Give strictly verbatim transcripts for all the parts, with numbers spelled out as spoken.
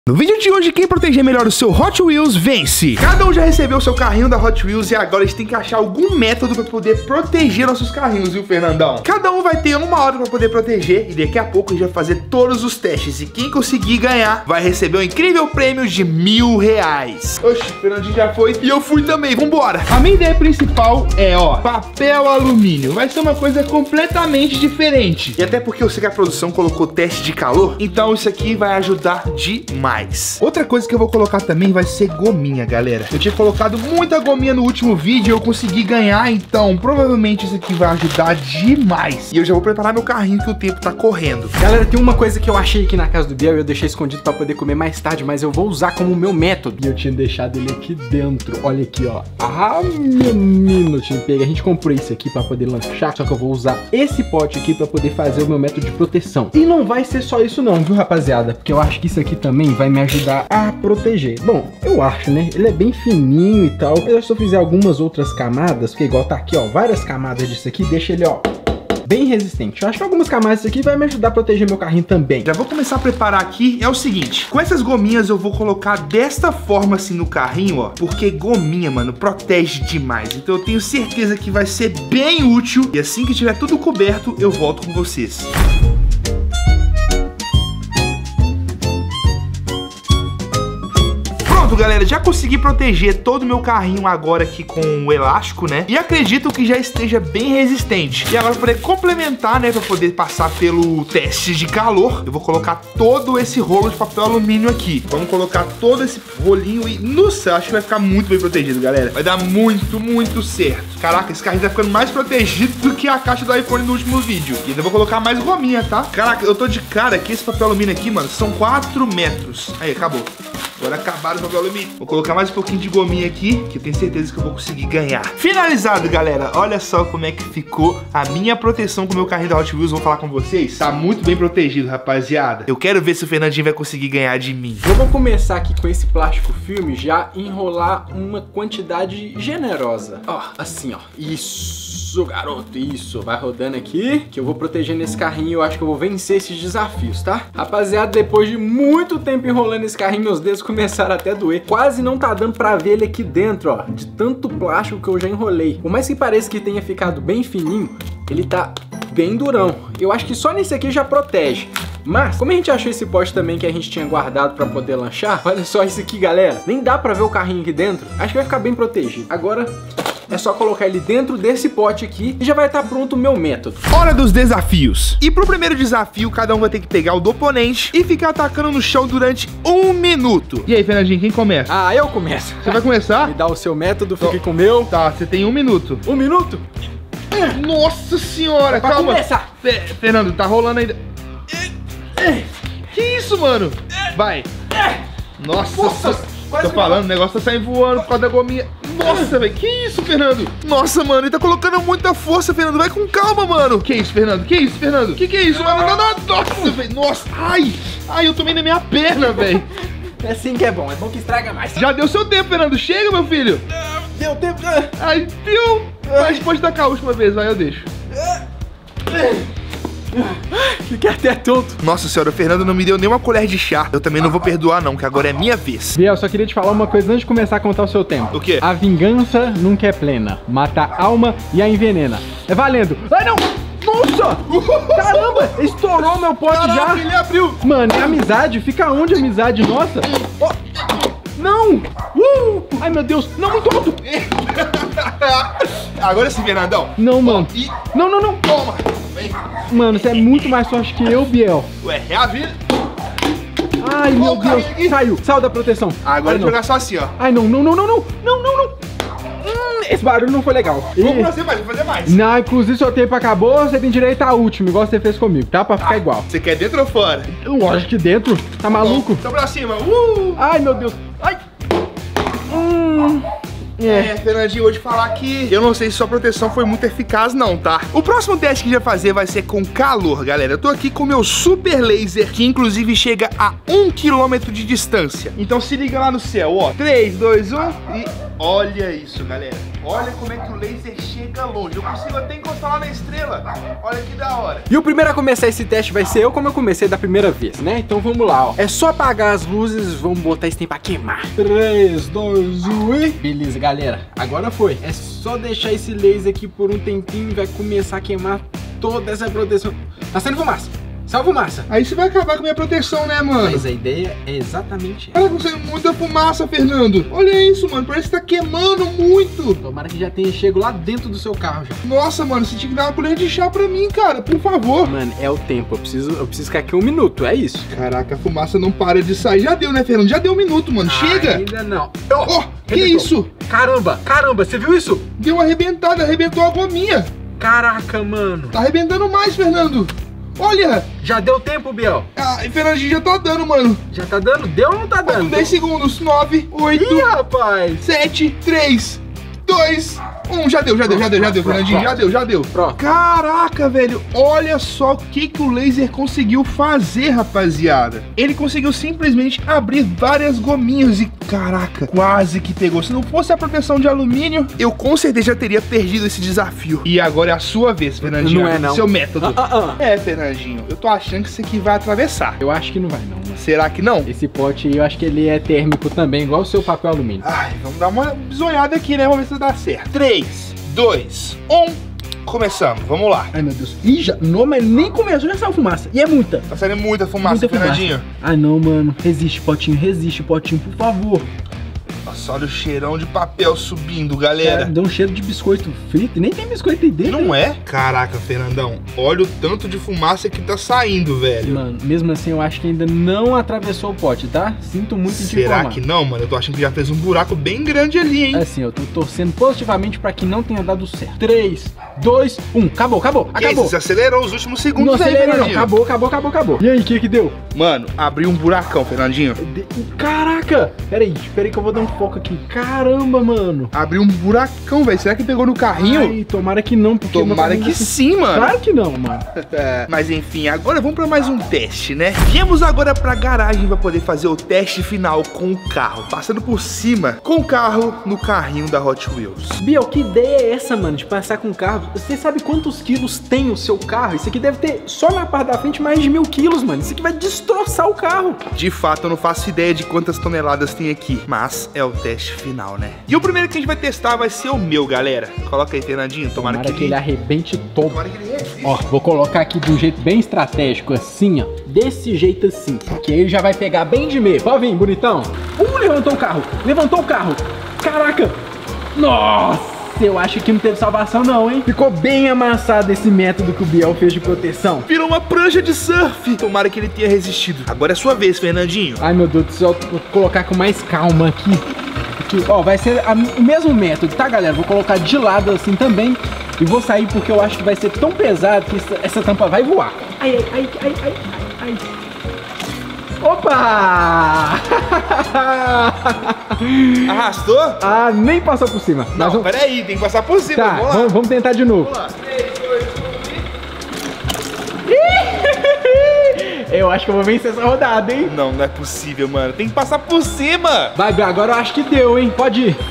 No vídeo de hoje, quem proteger melhor o seu Hot Wheels vence. Cada um já recebeu o seu carrinho da Hot Wheels e agora a gente tem que achar algum método para poder proteger nossos carrinhos, viu, Fernandão? Cada um vai ter uma hora para poder proteger e daqui a pouco a gente vai fazer todos os testes. E quem conseguir ganhar vai receber um incrível prêmio de mil reais. Oxi, o Fernandinho já foi e eu fui também, vambora. A minha ideia principal é, ó, papel alumínio. Vai ser uma coisa completamente diferente. E até porque eu sei que a produção colocou teste de calor, então isso aqui vai ajudar demais. Outra coisa que eu vou colocar também vai ser gominha, galera. Eu tinha colocado muita gominha no último vídeo e eu consegui ganhar, então provavelmente isso aqui vai ajudar demais. E eu já vou preparar meu carrinho que o tempo tá correndo. Galera, tem uma coisa que eu achei aqui na casa do Biel e eu deixei escondido pra poder comer mais tarde, mas eu vou usar como meu método. E eu tinha deixado ele aqui dentro. Olha aqui, ó. Ah, menino, eu tinha pego. A gente comprou isso aqui pra poder lanchar, só que eu vou usar esse pote aqui pra poder fazer o meu método de proteção. E não vai ser só isso não, viu, rapaziada? Porque eu acho que isso aqui também vai me ajudar a proteger. Bom, eu acho, né? Ele é bem fininho e tal. Mas se eu fizer algumas outras camadas, porque igual tá aqui, ó, várias camadas disso aqui, deixa ele, ó, bem resistente. Eu acho que algumas camadas disso aqui vai me ajudar a proteger meu carrinho também. Já vou começar a preparar aqui. É o seguinte, com essas gominhas eu vou colocar desta forma assim no carrinho, ó, porque gominha, mano, protege demais. Então eu tenho certeza que vai ser bem útil. E assim que tiver tudo coberto, eu volto com vocês. Galera, já consegui proteger todo o meu carrinho agora aqui com o elástico, né? E acredito que já esteja bem resistente. E agora, para poder complementar, né, para poder passar pelo teste de calor, eu vou colocar todo esse rolo de papel alumínio aqui. Vamos colocar todo esse rolinho e, nossa, acho que vai ficar muito bem protegido, galera. Vai dar muito, muito certo. Caraca, esse carrinho tá ficando mais protegido do que a caixa do iPhone no último vídeo. E ainda vou colocar mais gominha, tá? Caraca, eu tô de cara que esse papel alumínio aqui, mano, são quatro metros. Aí, acabou. Agora acabaram o papel alumínio. Vou colocar mais um pouquinho de gominha aqui, que eu tenho certeza que eu vou conseguir ganhar. Finalizado, galera. Olha só como é que ficou a minha proteção com o meu carrinho da Hot Wheels. Vou falar com vocês. Tá muito bem protegido, rapaziada. Eu quero ver se o Fernandinho vai conseguir ganhar de mim. Eu vou começar aqui com esse plástico filme, já enrolar uma quantidade generosa. Ó, assim, ó. Isso. Isso, garoto, isso. Vai rodando aqui, que eu vou protegendo esse carrinho e eu acho que eu vou vencer esses desafios, tá? Rapaziada, depois de muito tempo enrolando esse carrinho, meus dedos começaram até a doer. Quase não tá dando pra ver ele aqui dentro, ó, de tanto plástico que eu já enrolei. Por mais que pareça que tenha ficado bem fininho, ele tá bem durão. Eu acho que só nesse aqui já protege. Mas, como a gente achou esse pote também que a gente tinha guardado pra poder lanchar, olha só isso aqui, galera. Nem dá pra ver o carrinho aqui dentro. Acho que vai ficar bem protegido. Agora é só colocar ele dentro desse pote aqui e já vai estar pronto o meu método. Hora dos desafios. E pro primeiro desafio, cada um vai ter que pegar o do oponente e ficar atacando no chão durante um minuto. E aí, Fernandinho, quem começa? Ah, eu começo. Você vai começar? Me dá o seu método, fique com o meu. Tá, você tem um minuto. Um minuto? Nossa senhora, é pra calma. começar. Fe Fernando, tá rolando ainda. Que isso, mano? Vai. Nossa, Nossa tô falando, o negócio tá saindo voando por causa da gominha. Nossa, velho, que isso, Fernando? Nossa, mano, ele tá colocando muita força, Fernando. Vai com calma, mano. Que isso, Fernando? Que isso, Fernando? Que que é isso, mano? Não, não, nossa, velho. Nossa, ai. Ai, eu tomei na minha perna, velho. É assim que é bom, é bom que estraga mais. Já deu seu tempo, Fernando. Chega, meu filho. Deu tempo. Ai, deu. Mas pode tacar a última vez, vai, eu deixo. Fiquei até tonto. Nossa senhora, o Fernando não me deu nenhuma colher de chá. Eu também não vou perdoar não, que agora é minha vez. Biel, só queria te falar uma coisa antes de começar a contar o seu tempo. O quê? A vingança nunca é plena. Mata a alma e a envenena. É valendo. Ai, não! Nossa! Caramba! Estourou meu pote. Caraca, já. Ele abriu. Mano, é amizade? Fica onde amizade? Nossa! Oh. Não! Uh! Ai, meu Deus! Não, muito alto! Agora sim, Fernandão. Não, mano. E... Não, não, não. Toma. Vem. Mano, você é muito mais forte que eu, Biel. Ué, é a vida. Ai, meu Deus. Saiu. Saiu da proteção. Agora eu vou jogar só assim, ó. Ai, não, não, não, não, não. Não, não, não. Hum, esse barulho não foi legal. Vou e... fazer mais, vou fazer mais. Não, inclusive seu tempo acabou, você tem direito à última, igual você fez comigo, tá? Pra ficar ah, igual. Você quer dentro ou fora? Lógico que dentro. Tá maluco? Então pra cima. Uh! Ai, meu Deus. Ai. Hum... É, Fernandinho, vou te falar que eu não sei se sua proteção foi muito eficaz não, tá? O próximo teste que a gente vai fazer vai ser com calor, galera. Eu tô aqui com o meu super laser, que inclusive chega a um quilômetro de distância. Então se liga lá no céu, ó. três, dois, um e olha isso, galera. Olha como é que o laser chega longe. Eu consigo até encostar lá na estrela. Olha que da hora. E o primeiro a começar esse teste vai ser eu, como eu comecei da primeira vez, né? Então vamos lá, ó. É só apagar as luzes, vamos botar esse tempo pra queimar. três, dois, um e... Beleza, galera. Agora foi. É só deixar esse laser aqui por um tempinho e vai começar a queimar toda essa proteção. Tá saindo fumaça. Sai fumaça. Aí você vai acabar com a minha proteção, né, mano? Mas a ideia é exatamente essa. Olha, você muita fumaça, Fernando. Olha isso, mano. Parece que tá queimando muito. Tomara que já tenha chego lá dentro do seu carro já. Nossa, mano, você tinha que dar uma colher de chá pra mim, cara. Por favor. Mano, é o tempo. Eu preciso, eu preciso ficar aqui um minuto. É isso. Caraca, a fumaça não para de sair. Já deu, né, Fernando? Já deu um minuto, mano. Ah, chega. Ainda não. Oh, que isso? Caramba, caramba. Você viu isso? Deu uma arrebentada. Arrebentou a gominha. Caraca, mano. Tá arrebentando mais, Fernando. Olha! Já deu tempo, Biel? Ah, Fernandinho, já tá dando, mano. Já tá dando? Deu ou não tá dando? dez segundos. nove, oito, Ih, rapaz. sete, três, dois, um. Já deu, já deu, já deu, já deu, Fernandinho. Já deu, já deu. Pronto. Caraca, velho. Olha só o que, que o laser conseguiu fazer, rapaziada. Ele conseguiu simplesmente abrir várias gominhas e, caraca, quase que pegou. Se não fosse a proteção de alumínio, eu com certeza já teria perdido esse desafio. E agora é a sua vez, Fernandinho. Não é, não. Seu método. Ah, ah, ah. É, Fernandinho. Eu tô achando que isso aqui vai atravessar. Eu acho que não vai, não, mano. Será que não? Esse pote, eu acho que ele é térmico também, igual o seu papel alumínio. Ai, vamos dar uma bisoiada aqui, né? Vamos ver se dá certo. três, dois, um. Começamos, vamos lá. Ai, meu Deus. Ih, já, não, mas nem começou, já saiu fumaça. E é muita. Tá saindo muita fumaça, Muita Fernandinho. fumaça. Ai, não, mano. Resiste, potinho. Resiste, potinho, por favor. Nossa, olha o cheirão de papel subindo, galera. É, deu um cheiro de biscoito frito. Nem tem biscoito aí dentro. Não é? Caraca, Fernandão. Olha o tanto de fumaça que tá saindo, velho. Mano, mesmo assim, eu acho que ainda não atravessou o pote, tá? Sinto muito em te Será informar. que não, mano? Eu tô achando que já fez um buraco bem grande ali, hein? Assim, eu tô torcendo positivamente pra que não tenha dado certo. três, dois, um. Acabou, acabou, Que acabou. isso? Você acelerou os últimos segundos Não aí, acelerei, não. Fernandinho. Acabou, acabou, acabou, acabou. E aí, o que que deu? Mano, abriu um buracão, Fernandinho. De... Caraca! Peraí, peraí que eu vou dar um foco aqui. Caramba, mano. Abriu um buracão, velho. Será que pegou no carrinho? Ai, tomara que não, porque... Tomara que sim, mano. Claro que não, mano. É, mas enfim, agora vamos pra mais um teste, né? Viemos agora pra garagem pra poder fazer o teste final com o carro. Passando por cima com o carro no carrinho da Hot Wheels. Biel, que ideia é essa, mano, de passar com o carro? Você sabe quantos quilos tem o seu carro? Isso aqui deve ter, só na parte da frente, mais de mil quilos, mano. Isso aqui vai destroçar o carro. De fato, eu não faço ideia de quantas toneladas tem aqui, mas é o teste final, né? E o primeiro que a gente vai testar vai ser o meu, galera. Coloca aí, Fernandinho. Tomara, Tomara que, que ele arrebente todo. Tomara que ele resista. Ó, vou colocar aqui de um jeito bem estratégico, assim, ó. Desse jeito assim. Que aí já vai pegar bem de meio. Pode vir, bonitão. Uh, levantou o carro. Levantou o carro. Caraca. Nossa, eu acho que não teve salvação não, hein? Ficou bem amassado esse método que o Biel fez de proteção. Virou uma prancha de surf. Tomara que ele tenha resistido. Agora é sua vez, Fernandinho. Ai, meu Deus do céu. Vou colocar com mais calma aqui. Aqui, ó, vai ser a, o mesmo método, tá, galera? Vou colocar de lado assim também. E vou sair porque eu acho que vai ser tão pesado que essa, essa tampa vai voar. Ai, ai, ai, ai, ai, ai. Opa! Arrastou? Ah, nem passou por cima. Não, vamos... peraí, tem que passar por cima. Tá, vamos lá. Vamos, vamos tentar de novo. Vamos lá. três, dois, um. Eu acho que eu vou vencer essa rodada, hein? Não, não é possível, mano. Tem que passar por cima. Vai, agora eu acho que deu, hein? Pode ir.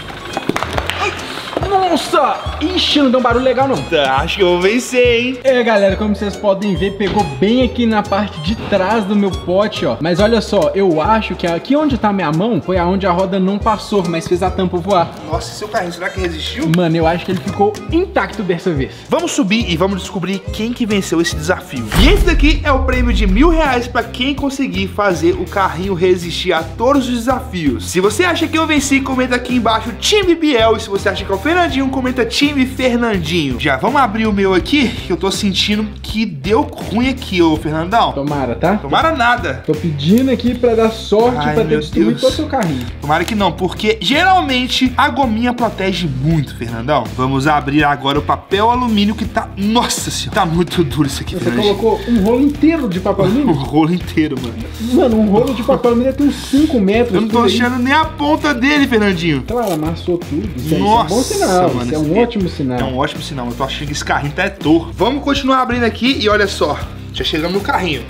Nossa! Ixi, não deu um barulho legal, não. Tá, acho que eu vou vencer, hein? É, galera, como vocês podem ver, pegou bem aqui na parte de trás do meu pote, ó. Mas olha só, eu acho que aqui onde tá minha mão foi aonde a roda não passou, mas fez a tampa voar. Nossa, seu carrinho, será que resistiu? Mano, eu acho que ele ficou intacto dessa vez. Vamos subir e vamos descobrir quem que venceu esse desafio. E esse daqui é o prêmio de mil reais pra quem conseguir fazer o carrinho resistir a todos os desafios. Se você acha que eu venci, comenta aqui embaixo time Biel. E se você acha que é o Fernandinho, comenta time Fernandinho. Já vamos abrir o meu aqui, que eu tô sentindo que deu ruim aqui, ô Fernandão. Tomara, tá? Tomara nada. Tô pedindo aqui pra dar sorte, Ai, pra meu destruir Deus. todo o seu carrinho. Tomara que não, porque geralmente a gominha protege muito, Fernandão. Vamos abrir agora o papel alumínio que tá... Nossa senhora, tá muito duro isso aqui, Você Fernandinho. colocou um rolo inteiro de papel O alumínio? rolo inteiro, mano. Mano, um rolo de papel alumínio tem uns cinco metros. Eu não tô por aí. achando nem a ponta dele, Fernandinho. Claro, amassou tudo. Isso, Nossa, é, isso é um bom sinal. mano, Isso é um esse- ótimo sinal. É um ótimo sinal, eu tô achando que esse carrinho tá é torto. Vamos continuar abrindo aqui e olha só, já chegamos no carrinho.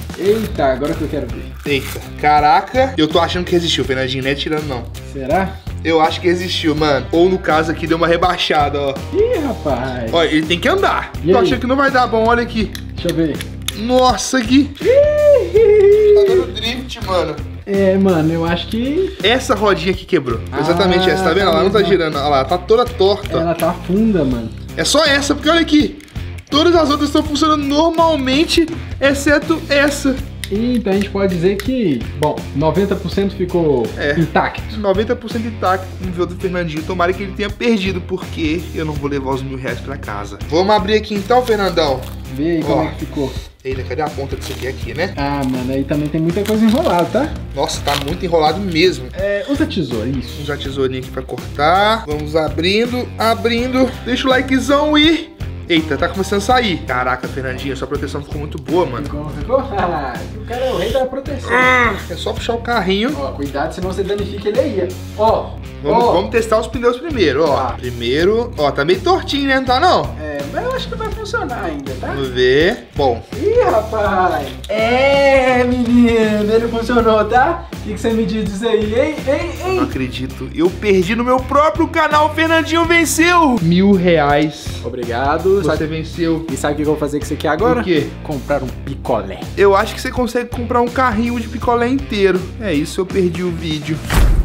Eita, agora que eu quero ver. Eita, caraca, eu tô achando que resistiu, Fernandinho, não é tirando não. Será? Eu acho que resistiu, mano. Ou no caso aqui deu uma rebaixada, ó. Ih, rapaz. Ó, ele tem que andar. E Tô aí? achando que não vai dar bom, olha aqui. Deixa eu ver. Nossa, aqui. Tá dando drift, mano. É, mano, eu acho que Essa rodinha aqui quebrou. Ah, Exatamente essa, tá vendo? Ela não tá mesmo. girando, olha lá, tá toda torta. ela tá funda, mano. É só essa, porque olha aqui. Todas as outras estão funcionando normalmente, exceto essa. E então a gente pode dizer que, bom, noventa por cento ficou É. intacto. noventa por cento intacto no vídeo do Fernandinho. Tomara que ele tenha perdido, porque eu não vou levar os mil reais pra casa. Vamos abrir aqui então, Fernandão. Vê aí Ó. como é que ficou. Eita, cadê a ponta disso aqui? Aqui, né? Ah, mano, aí também tem muita coisa enrolada, tá? Nossa, tá muito enrolado mesmo. É, usa tesoura, isso. Vamos usar a tesourinha aqui pra cortar. Vamos abrindo, abrindo. Deixa o likezão e... Eita, tá começando a sair. Caraca, Fernandinho, sua proteção ficou muito boa, mano. Ficou, ficou? Ah, o cara é o rei da proteção. Ah, é só puxar o carrinho. Ó, cuidado, senão você danifica ele aí. Ó, Vamos, ó. vamos testar os pneus primeiro, ó. Tá. Primeiro, ó, tá meio tortinho, né? Não tá, não? É, mas eu acho que vai funcionar ainda, tá? Vamos ver. Bom, Ih, rapaz! É, menino, ele funcionou, tá? O que, que você me diz aí, hein? Hein, não hein? acredito. Eu perdi no meu próprio canal. O Fernandinho venceu. Mil reais. Obrigado. Você Sabe- venceu. E sabe o que eu vou fazer com isso aqui agora? O quê? Comprar um picolé. Eu acho que você consegue comprar um carrinho de picolé inteiro. É isso, eu perdi o vídeo.